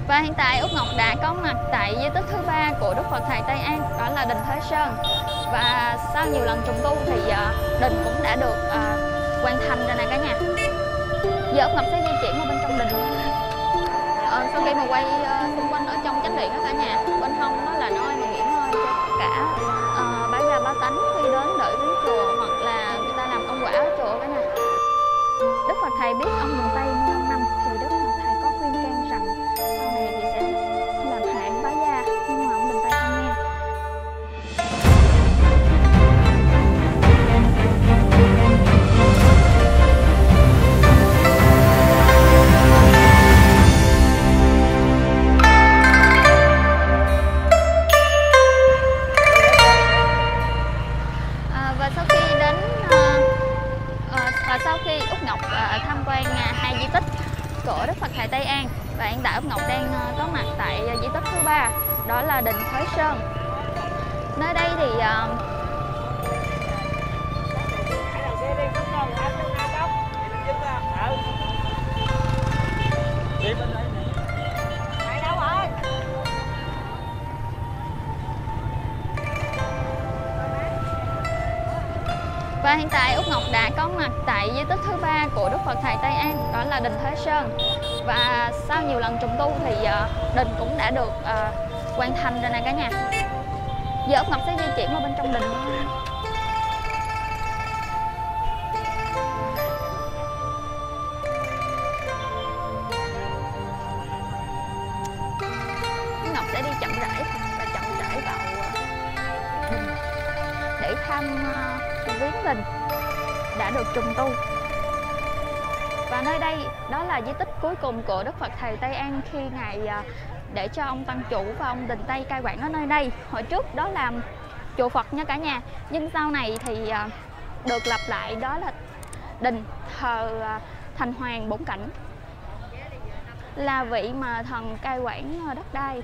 Và hiện tại Út Ngọc đã có mặt tại di tích thứ 3 của Đức Phật Thầy Tây An, đó là đình Thới Sơn. Và sau nhiều lần trùng tu thì đình cũng đã được hoàn thành rồi nè cả nhà. Giờ Út Ngọc sẽ di chuyển vào bên trong đình. Sau khi mà quay xung quanh ở trong chánh điện đó cả nhà, bên hông đó là nơi mà nghỉ ngơi cho tất cả bá gia bá tánh khi đến đợi viếng chùa hoặc là người ta làm công quả ở chùa cả nhà. Đức Phật Thầy biết ông miền Tây muôn năm thì Đức Phật Thầy có khuyên can rằng sau này thì sẽ làm hạng bá gia, nhưng mà ông miền Tây không nghe. Và sau khi Út Ngọc tham quan hai di tích của Đức Phật Thầy Tây An, và hiện tại Út Ngọc đang có mặt tại di tích thứ 3, đó là đình Thới Sơn. Nơi đây thì và hiện tại Út Ngọc đã có mặt tại di tích thứ 3 của Đức Phật Thầy Tây An, đó là đình Thới Sơn. Và sau nhiều lần trùng tu thì đình cũng đã được hoàn thành rồi nè cả nhà. Giờ Út Ngọc sẽ di chuyển vào bên trong đình. Út Ngọc sẽ đi chậm rãi và chậm rãi vào đình để thăm viếng đình đã được trùng tu. Và nơi đây đó là di tích cuối cùng của Đức Phật Thầy Tây An khi Ngài để cho ông Tăng Chủ và ông Đình Tây cai quản ở nơi đây. Hồi trước đó là chùa Phật nha cả nhà, nhưng sau này thì được lập lại, đó là đình thờ Thành Hoàng Bổn Cảnh, là vị mà thần cai quản đất đai.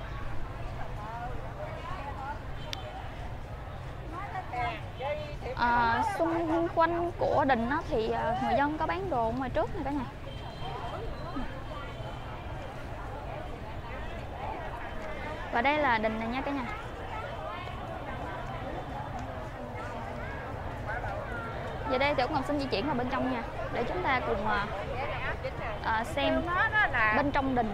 Xung quanh của đình đó thì người dân có bán đồ ngoài trước nè cả nhà. Và đây là đình này nha cả nhà. Giờ đây thì Út Ngọc xin di chuyển vào bên trong nha, để chúng ta cùng xem bên trong đình.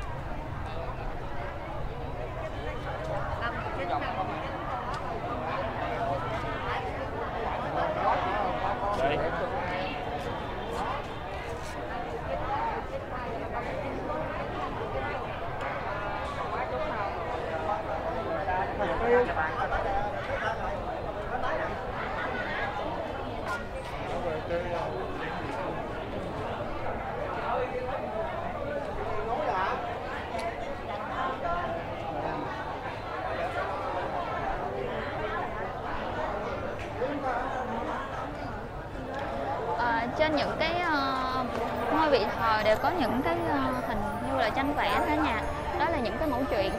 Trên những cái ngôi vị thờ đều có những cái hình như là tranh vẽ cả nhà, đó là những cái mẫu chuyện.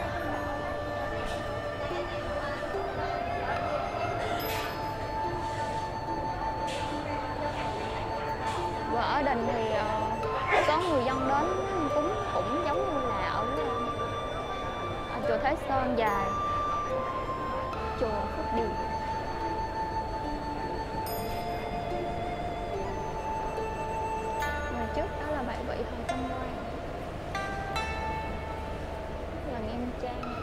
Và ở đình thì có người dân đến cúng cũng giống như là ở chùa Thái Sơn và chùa Phước Điền. Trước đó là bảy vị thần Tâm Quan, là nghiêm trang.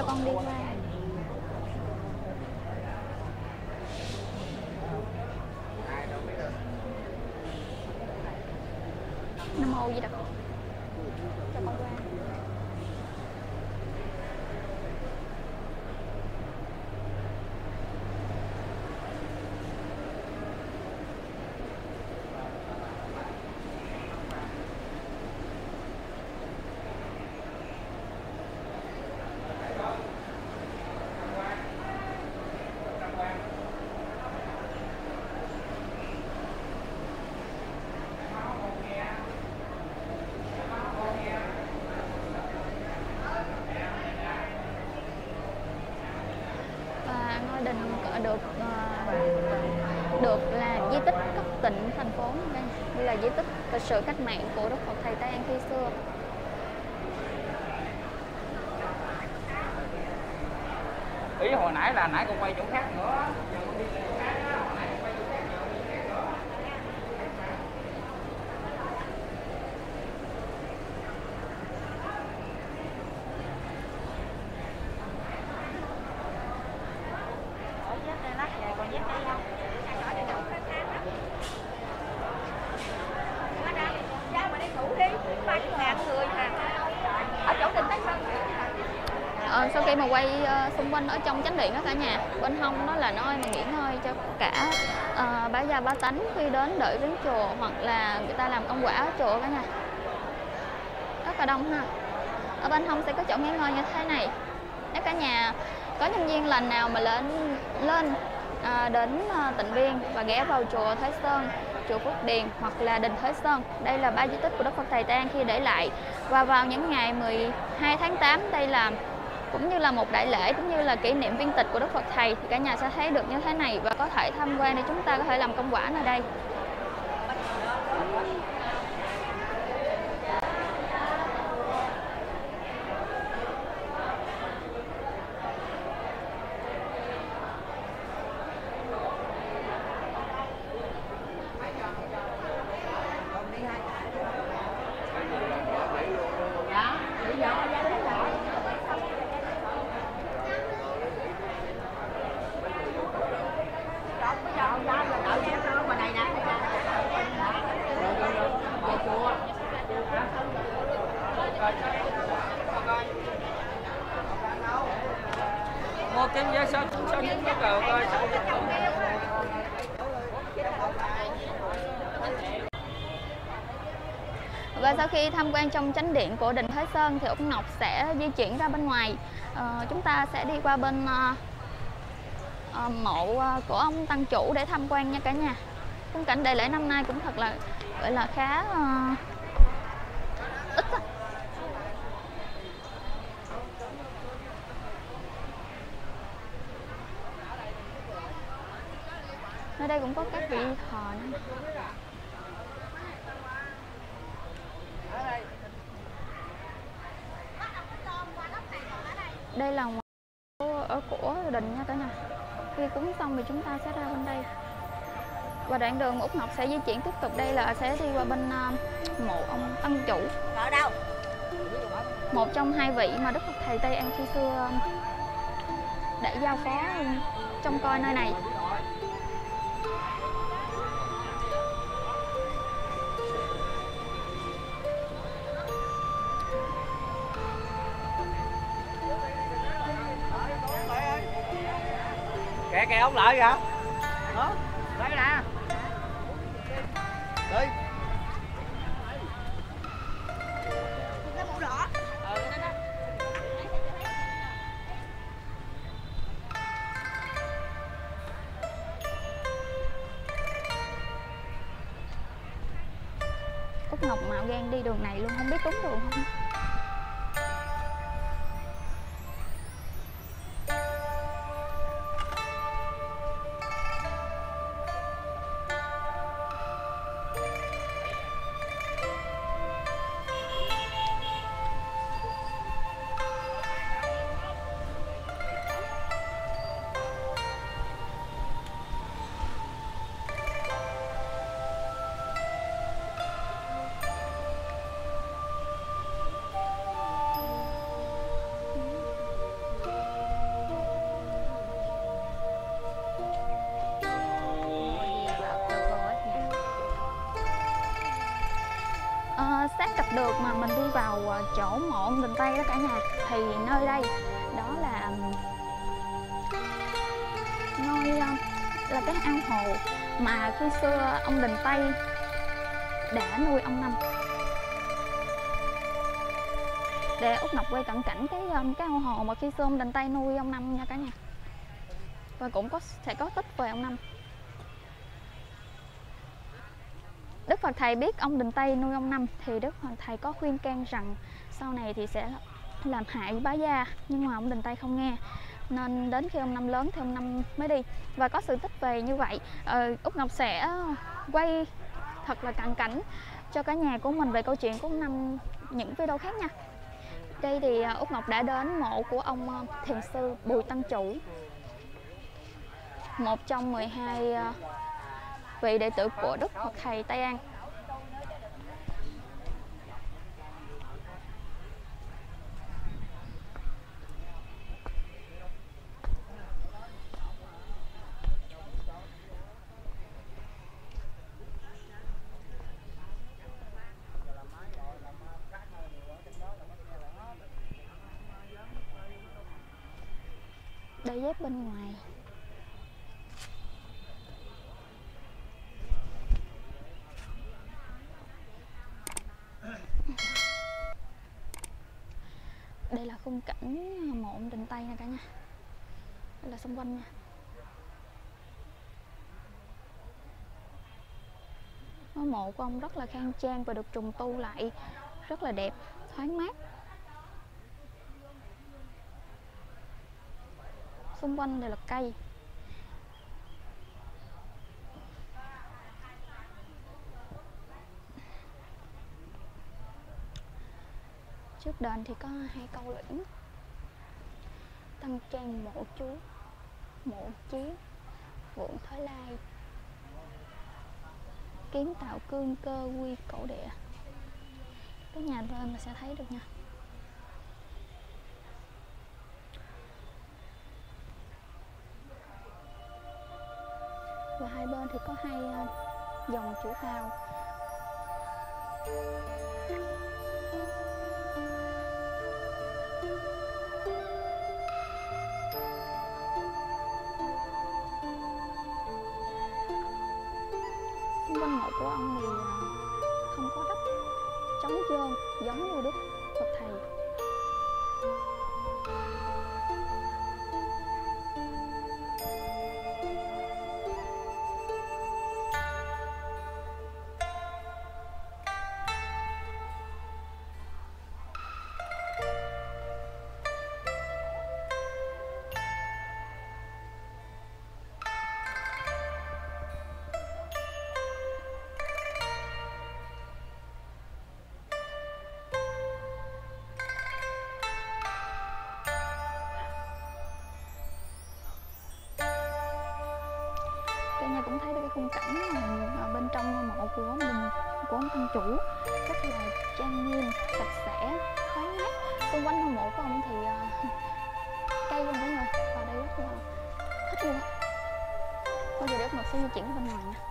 con đi qua. Nam mô gì đó. Cho con qua. Đình được là di tích cấp tỉnh thành phố đây, như là di tích lịch sử cách mạng của Đức Phật Thầy Tây An khi xưa. Ý hồi nãy là nãy con quay chỗ khác nữa. Sau khi mà quay xung quanh ở trong chánh điện đó cả nhà, bên hông đó là nơi mà nghỉ ngơi cho cả bá gia bá tánh khi đến đợi viếng chùa hoặc là người ta làm công quả ở chùa cả nhà. Rất là đông ha. Ở bên hông sẽ có chỗ nghỉ ngơi như thế này. Nếu cả nhà có nhân viên lành nào mà lên đến Tịnh Biên và ghé vào chùa Thái Sơn, chùa Phước Điền hoặc là đình Thới Sơn, đây là 3 di tích của Đức Phật Thầy Tây An khi để lại. Và vào những ngày 12 tháng 8 đây là cũng như là một đại lễ cũng như là kỷ niệm viên tịch của Đức Phật Thầy, thì cả nhà sẽ thấy được như thế này và có thể tham quan để chúng ta có thể làm công quả ở đây. Mua kim vé số nhất cầu coi. Và sau khi tham quan trong chánh điện của đình Thái Sơn thì Úc Ngọc sẽ di chuyển ra bên ngoài. Chúng ta sẽ đi qua bên mộ của ông Tăng Chủ để tham quan nha cả nhà. Khung cảnh đại lễ năm nay cũng thật là gọi là khá ít á. Ở đây cũng có các vị thờ nữa. Đây là ở của đình nha cả nhà. Khi cúng xong thì chúng ta sẽ ra bên đây. Và đoạn đường Úc Ngọc sẽ di chuyển tiếp tục đây là sẽ đi qua bên mộ ông Tăng Chủ. Ở đâu? Một trong hai vị mà Đức Phật Thầy Tây An khi xưa đã giao phó trông coi nơi này. Kìa ông lợi kìa. Đó, đây nè. Đi. Cái mũ đỏ. Úc Ngọc mạo gan đi đường này luôn, không biết đúng đường không. được mà mình đi vào chỗ mộ ông Đình Tây đó cả nhà, thì nơi đây đó là ngôi là cái ao hồ mà khi xưa ông Đình Tây đã nuôi ông Năm. Để Út Ngọc quay cận cảnh cái ao hồ mà khi xưa ông Đình Tây nuôi ông Năm nha cả nhà, và cũng sẽ có tích về ông Năm. Đức Phật Thầy biết ông Đình Tây nuôi ông Năm thì Đức Phật Thầy có khuyên can rằng sau này thì sẽ làm hại bá gia, nhưng mà ông Đình Tây không nghe, nên đến khi ông Năm lớn thì ông Năm mới đi, và có sự tích về như vậy. Út Ngọc sẽ quay thật là cận cảnh cho cả nhà của mình về câu chuyện của ông Năm những video khác nha. Đây thì Út Ngọc đã đến mộ của ông thiền sư Bùi Tăng Chủ, một trong 12 vị đệ tử của Đức Phật Thầy Tây An. Đôi dép bên ngoài. Đây là khung cảnh mộ ông Đình Tây nè cả nhà. Đây là xung quanh nha. Ngôi mộ của ông rất là khang trang và được trùng tu lại rất là đẹp, thoáng mát. Xung quanh đều là cây. Trước đền thì có 2 câu luyện: Tăng Trang Mộ Chú, Mộ Chiến, Vượng Thới Lai, Kiến Tạo Cương Cơ Quy Cổ Địa. Cái nhà lên là sẽ thấy được nha. Và hai bên thì có 2 dòng chữ phao. Xung quanh mộ của ông thì không có đất, trống trơn giống như Đức Phật Thầy. Cả nhà cũng thấy được cái khung cảnh ở bên trong ngôi mộ của ông Tăng Chủ rất là trang nghiêm, sạch sẽ, thoáng mát. Xung quanh ngôi mộ của ông thì cây luôn cả người, và đây rất là thích luôn. Bây giờ để một sẽ di chuyển ở bên ngoài nha.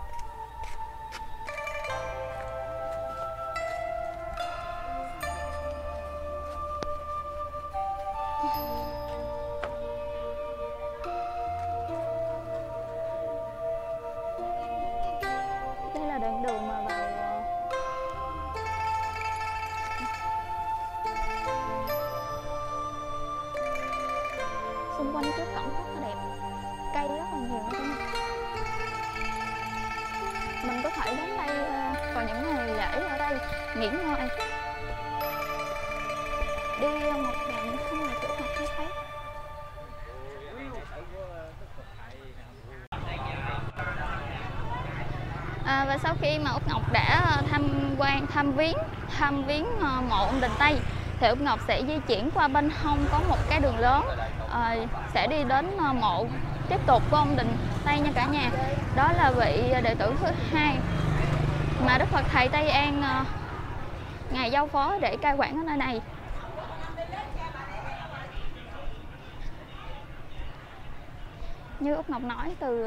Đây là đoạn đường mà vào xung quanh trước cổng rất là đẹp, cây rất là nhiều nữa. Mình có thể đến đây vào những ngày lễ ở đây nghỉ ngơi, đi một đoạn không là chỗ học hay thấy. Và sau khi mà Út Ngọc đã tham viếng mộ ông Đình Tây thì Út Ngọc sẽ di chuyển qua bên hông có một cái đường lớn, sẽ đi đến mộ tiếp tục của ông Đình Tây nha cả nhà. Đó là vị đệ tử thứ 2 mà Đức Phật Thầy Tây An ngài giao phó để cai quản ở nơi này. Như Út Ngọc nói từ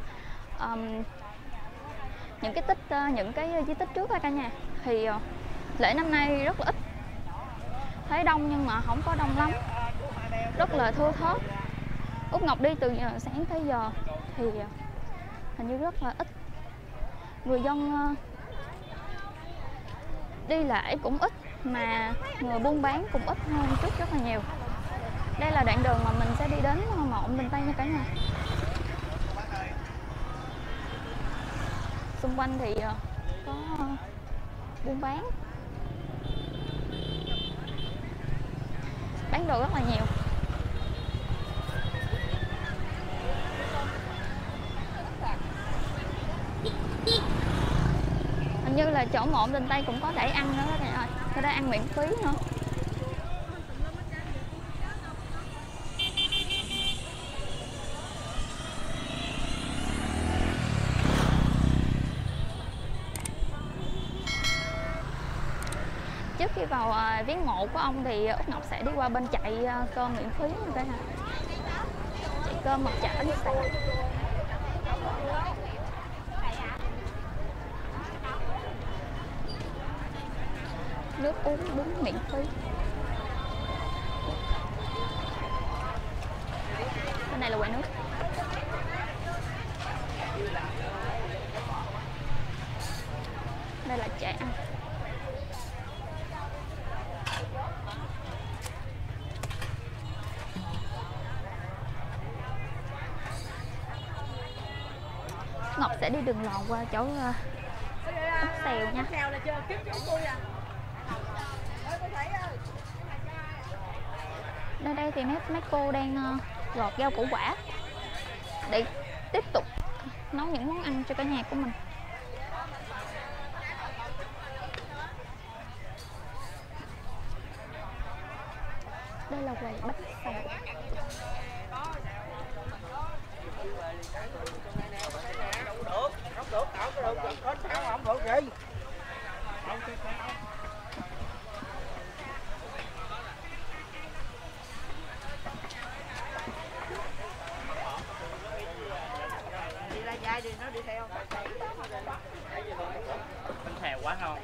những cái di tích trước đó cả nhà, thì Lễ năm nay rất là ít, thấy đông nhưng mà không có đông lắm, rất là thưa thớt. Út Ngọc đi từ sáng tới giờ thì hình như rất là ít người dân đi lại, cũng ít mà người buôn bán cũng ít hơn trước rất là nhiều. Đây là đoạn đường mà mình sẽ đi đến mộ ông Bình Tây nha cả nhà. Xung quanh thì có buôn bán đồ rất là nhiều. Hình như là chỗ mộ ông Bình Tây cũng có để ăn nữa các bạn ơi, có để ăn miễn phí nữa. Trước khi vào viếng mộ của ông thì Út Ngọc sẽ đi qua bên chạy cơm miễn phí như thế này, chạy cơm hoặc chả bánh xèo, nước uống bún miễn phí. Bên này là quầy nước. Đây là chè ăn. Ngọc sẽ đi đường lòn qua chỗ bánh xèo nha. Nơi đây thì mấy cô đang gọt rau củ quả để tiếp tục nấu những món ăn cho cả nhà của mình. Đây là quầy bánh xèo. Bánh xèo quá ngon.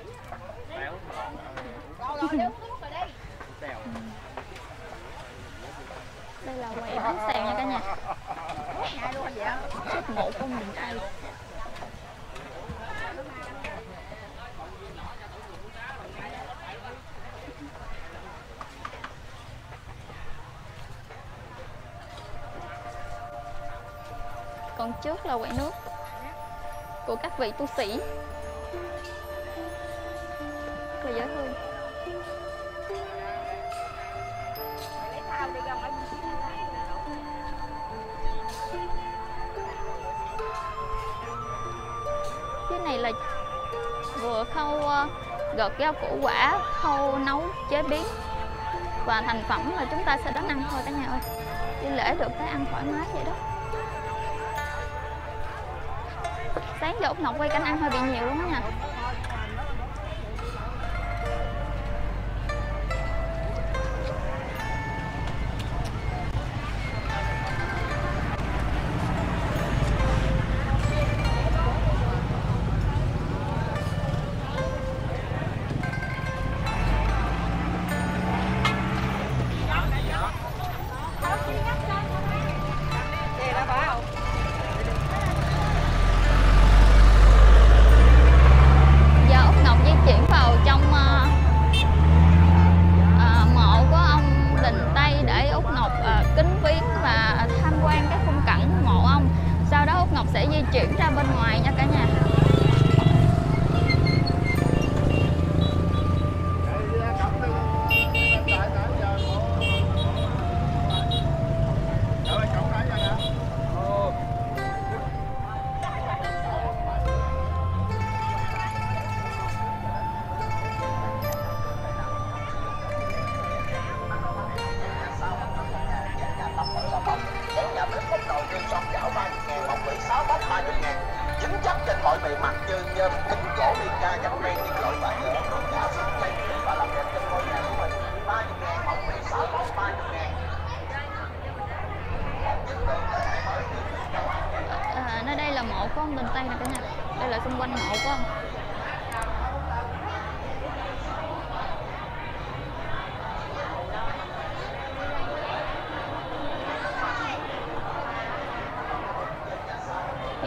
Đây là quầy bánh xèo nha cả nhà. Trước mộ của mình đây. Còn trước là quầy nước của các vị tu sĩ, rất là dễ thương. Cái này là vừa khâu gọt rau củ quả, khâu nấu chế biến và thành phẩm là chúng ta sẽ đến ăn thôi cả nhà ơi. Đi lễ được tới ăn thoải mái vậy đó. Sáng giờ Út Ngọc quay cảnh ăn hơi bị nhiều luôn đó nha. Chuyển ra bên ngoài nha cả nhà. Dính chắc trên mọi bề mặt như nhôm, kính gỗ mica gắn ren những loại vải nhựa, cả sắt chay và làm đẹp trên ngôi nhà của mình. 30.000 mẫu 16 mẫu 30.000. Nơi đây là mộ của ông Bình Tây nè cả nhà. Đây là xung quanh mộ của ông.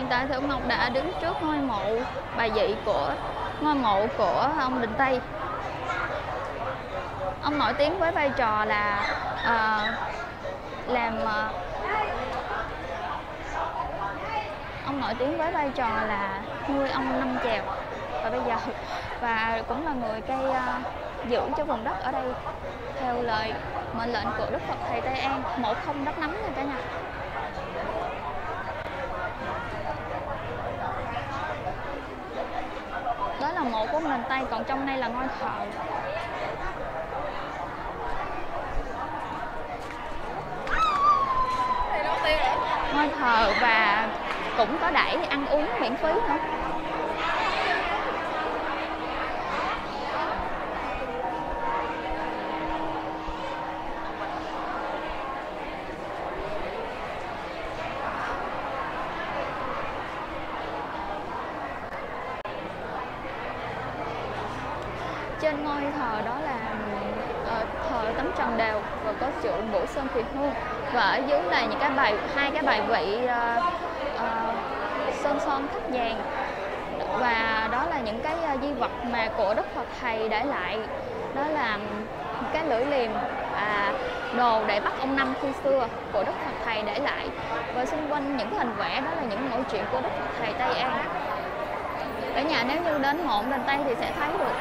tại thì Úc Ngọc đã đứng trước ngôi mộ bài vị của ông Đình Tây. Ông nổi tiếng với vai trò là nuôi ong năm chèo và cũng là người giữ cho vùng đất ở đây theo lời mệnh lệnh của Đức Phật Thầy Tây An, mộ không đất nấm nha cả nhà. Đó là mộ của ông Đình Tây, còn trong đây là ngôi thờ. Ngôi thờ và cũng có đẩy ăn uống miễn phí nữa. Trên ngôi thờ đó là thờ Tấm Trần Đều và có tượng Bổ Sơn Thùy Hương, và ở dưới là những hai cái bài vị sơn son khắc vàng, và đó là những cái di vật mà của Đức Phật Thầy để lại. Đó là cái lưỡi liềm đồ để bắt ông Năm khi xưa của Đức Phật Thầy để lại, và xung quanh những hình vẽ đó là những mẫu chuyện của Đức Phật Thầy Tây An. Cả nhà nếu như đến mộ Đình Tây thì sẽ thấy được.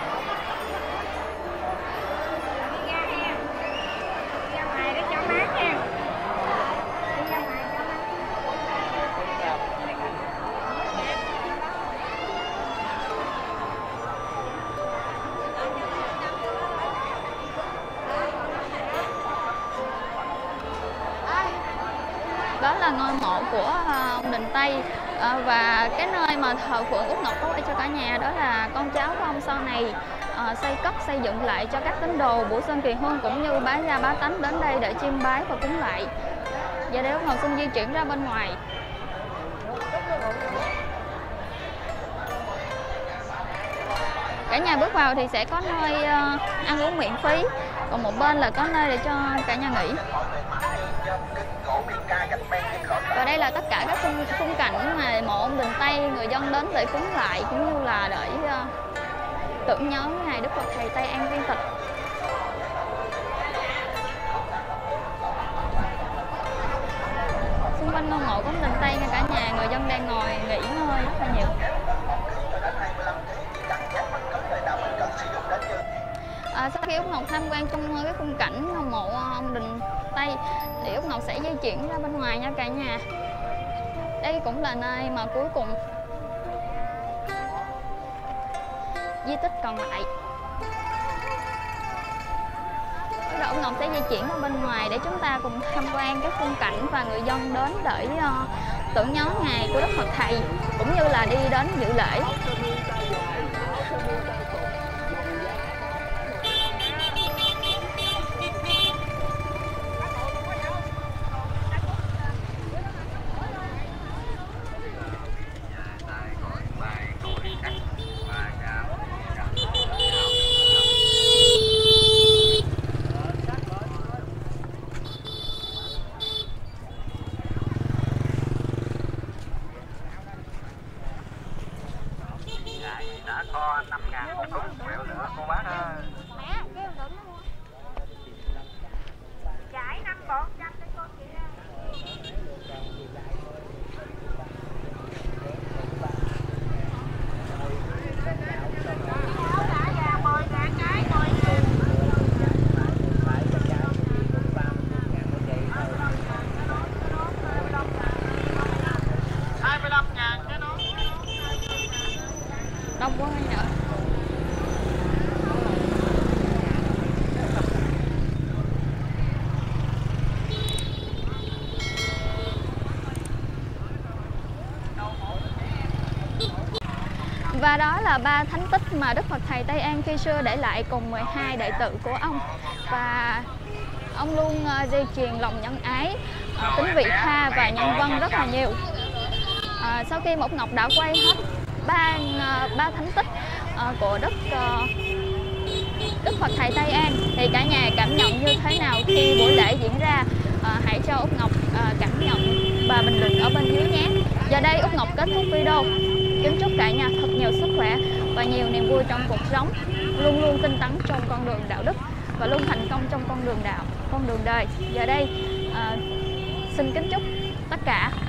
Đó là ngôi mộ của ông Đình Tây, và cái nơi mà thờ phượng Úc Ngọc có quay cho cả nhà đó là con cháu của ông sau này xây dựng lại cho các tín đồ Bửu Sơn Kỳ Hương cũng như bá gia bá tánh đến đây để chiêm bái và cúng lạy. Giờ đây Úc Ngọc xin di chuyển ra bên ngoài. Cả nhà bước vào thì sẽ có nơi ăn uống miễn phí, còn một bên là có nơi để cho cả nhà nghỉ. Và đây là tất cả các khung cảnh mà mộ ông Đình Tây người dân đến để cúng lại cũng như là để tưởng nhớ ngày Đức Phật Thầy Tây An viên tịch. Xung quanh ngôi mộ của ông Đình Tây nha cả nhà, người dân đang ngồi nghỉ ngơi rất là nhiều. Sau khi Úc Ngọc tham quan trong cái khung cảnh mộ ông Đình Tây thì Úc Ngọc sẽ di chuyển ra bên ngoài nha cả nhà. Đây cũng là nơi mà cuối cùng di tích còn lại. Bây giờ Úc Ngọc sẽ di chuyển ra bên ngoài để chúng ta cùng tham quan các khung cảnh và người dân đến để tưởng nhớ ngày của Đức Phật Thầy cũng như là đi đến dự lễ. Đã có 5.000 một cúc rượu nữa cô bác ơi. Mẹ, cái đựng nó mua. Chạy 5 bộ 100 cho cô chị ra. Đông quá hay nhở. Và đó là 3 thánh tích mà Đức Phật Thầy Tây An khi xưa để lại cùng 12 đệ tử của ông. Và ông luôn dây chuyền lòng nhân ái, tính vị tha và nhân văn rất là nhiều. Sau khi Úc Ngọc đã quay hết ba thánh tích của Đức Phật Thầy Tây An thì cả nhà cảm nhận như thế nào khi buổi lễ diễn ra? Hãy cho Úc Ngọc cảm nhận và bình luận ở bên dưới nhé. Giờ đây Úc Ngọc kết thúc video. Kính chúc cả nhà thật nhiều sức khỏe và nhiều niềm vui trong cuộc sống, luôn luôn tinh tấn trong con đường đạo đức và luôn thành công trong con đường đời. Giờ đây xin kính chúc tất cả